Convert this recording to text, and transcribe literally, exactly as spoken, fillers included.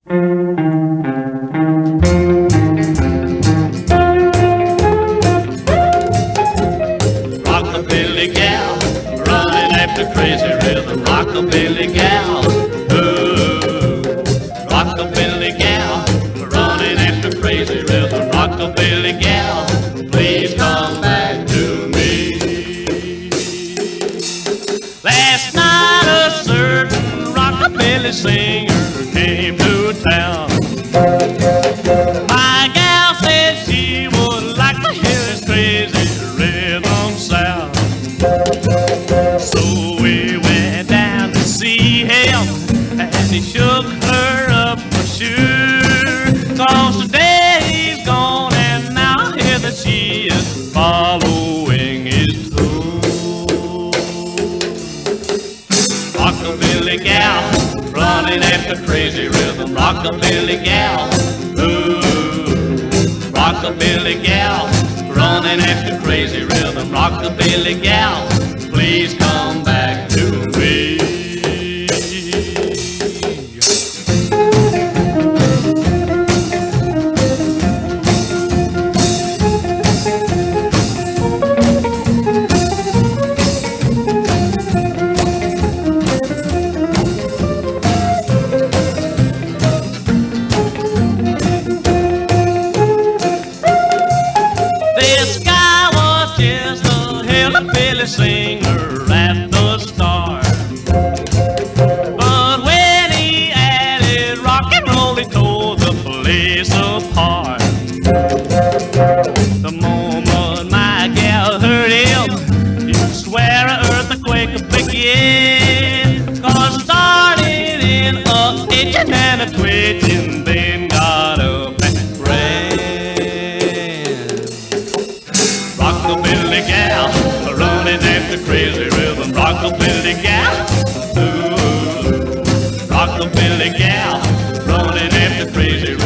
Rockabilly gal, running after crazy rhythm. Rockabilly gal, ooh. Rockabilly gal, running after crazy rhythm. Rockabilly gal, please come back to me. Last night a certain rockabilly singer came to town. My gal said she would like to hear his crazy rhythm sound. So we went down to see him, and he shook her up for sure. Cause today he's gone, and now I hear that she is following his tune. Rockabilly gal, running after crazy rhythm. Rockabilly gal, ooh. Rockabilly gal, running after crazy rhythm. Rockabilly gal, please come back to me. Singer at the start, but when he added rock and roll, he tore the place apart. The moment my gal heard him, you swear an earthquake would begin. Cause started in a itching and a twitching, then got up and ran. Rockabilly gal, running after crazy rhythm. Rockabilly gal, ooh. Rockabilly gal, running after crazy rhythm.